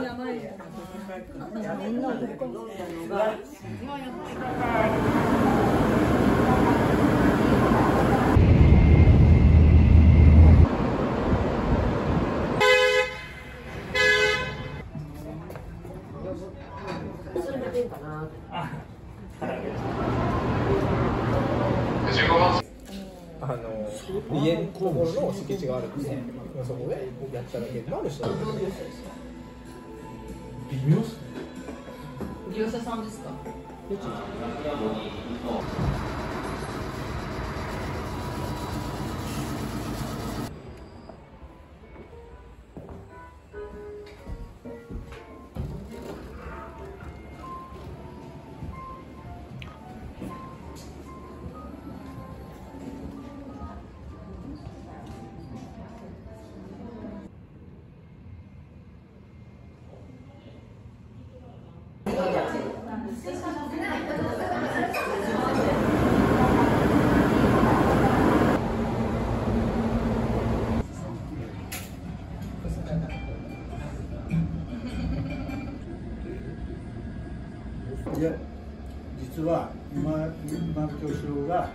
家のところの敷地があるんで、そこでやっただけでもある人は微妙っすね。業者さんですか？ いや、実は今の教師が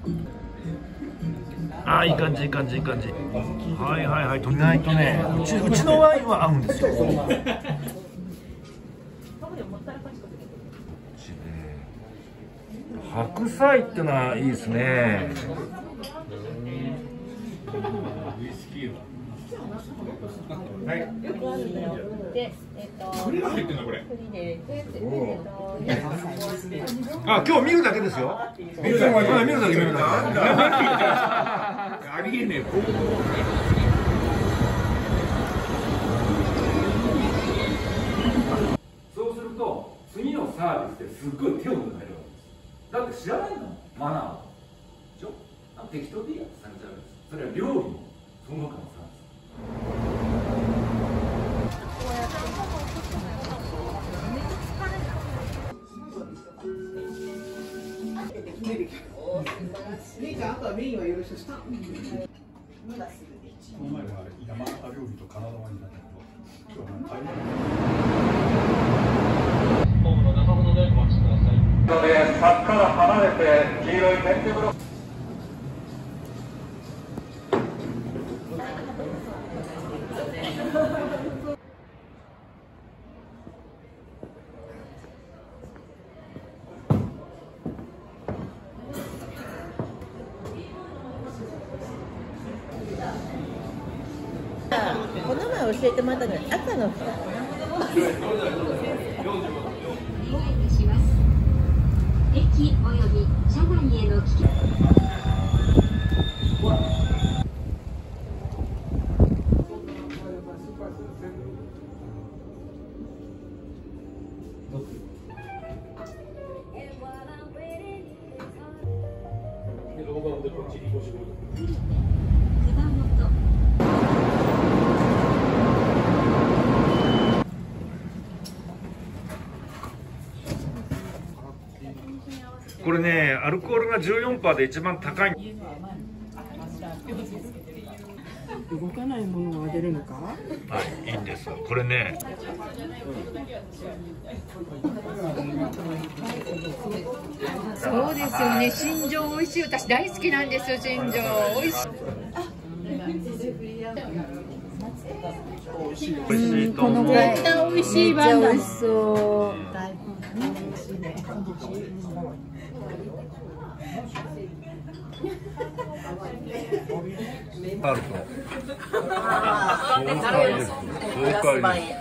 いい感じいい感じいい感じ。はいはいはい。意外とね、うちのワインは合うんですよ。白菜ってのはいいですね。はい。 で、 栗が入ってんのこれ。今日見るだけですよ。見るだけ見るだけ。ありえねえ。そうすると次のサービスですっごい手を抜かれるわけです。だって知らないのマナーを。でしょ？適当でいいやつされちゃうんです。それは料理もその他のサービス。 姉ちゃん、あとはメインはよろしくした。 この前は山形料理とカナダワインだったけど、今日は台湾。ホームの中ほどでお待ちください。ので、柵から離れて黄色い点字ブロック。 この前教えてもらったのに赤の人。駅および車内への危険。 これね、アルコールが14%で一番高い。 動かないものが出るのか？ はい、いいんですよ。これね。 そうですよね。新庄美味しい。私大好きなんですよ。新庄美味しい。 美味しいと思う。 絶対美味しいバンだ。美味しそう。 あると。爽快です。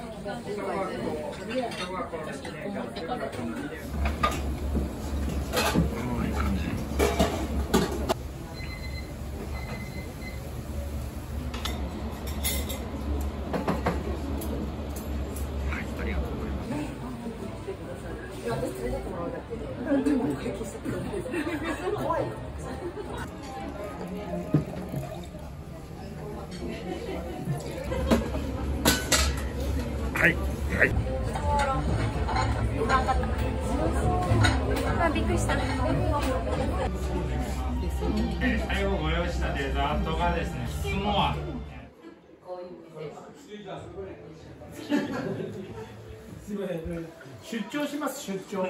はい、はい。 びっくりした。 最後ご用意したデザートがですね、スモア。 出張します出張。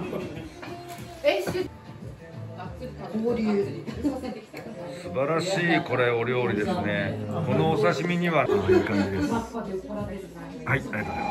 素晴らしいこれお料理ですね。このお刺身には、いい感じです。はい、ありがとうございます。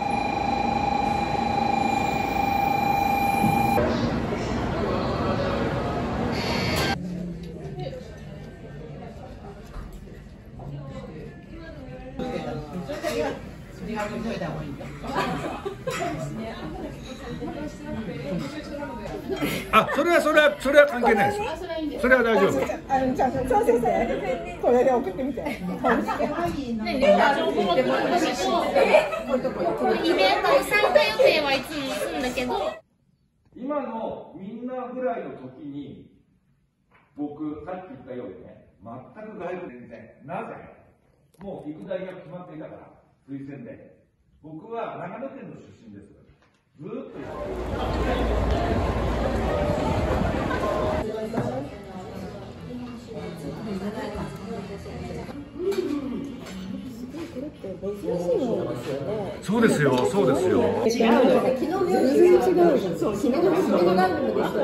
あ、それは関係ないです。それは大丈夫。 そう先生、これで送ってみて。イベント参加予定はいつもするんだけど。 今のみんなぐらいの時に、僕、さっき言ったようにね、全く外部全然。なぜもう行く大学決まっていたから、推薦で。僕は長野県の出身です。ずーっとそうですよ、そうですよ。 違うの。昨日の夜全然違う。そう、昨日のランドでした。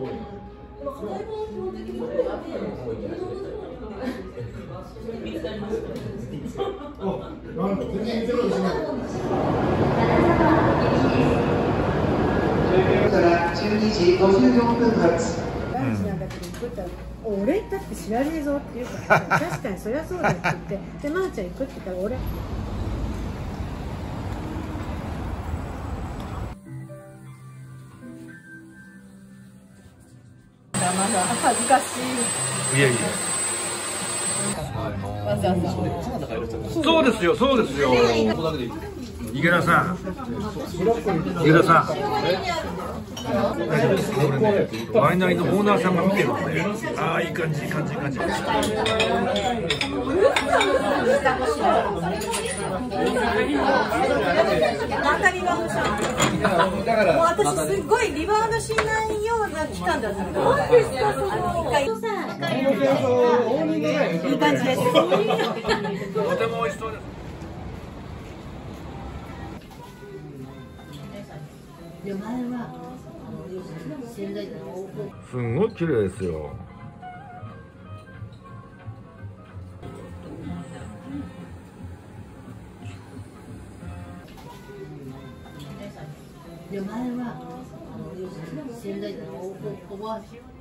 から12時54分発。 男子なんだけど行くったら「俺だって知らねえぞ」って言うから「確かにそりゃそうだ」って言って「でまーちゃん行く」って言ったら俺。まだ恥ずかしい。 いやいや。そうですよ、そうですよ。池田さん。池田さん。ワイナリーのオーナーさんが見てるので、ああ、いい感じ、いい感じ、いい感じ。 またリバウンドした。もう私すごいリバウンドしないような期間だったけど。何ですかその一回。いい感じです。 とても美味しそうです。すんごい綺麗ですよ。 前は仙台のおばあちゃん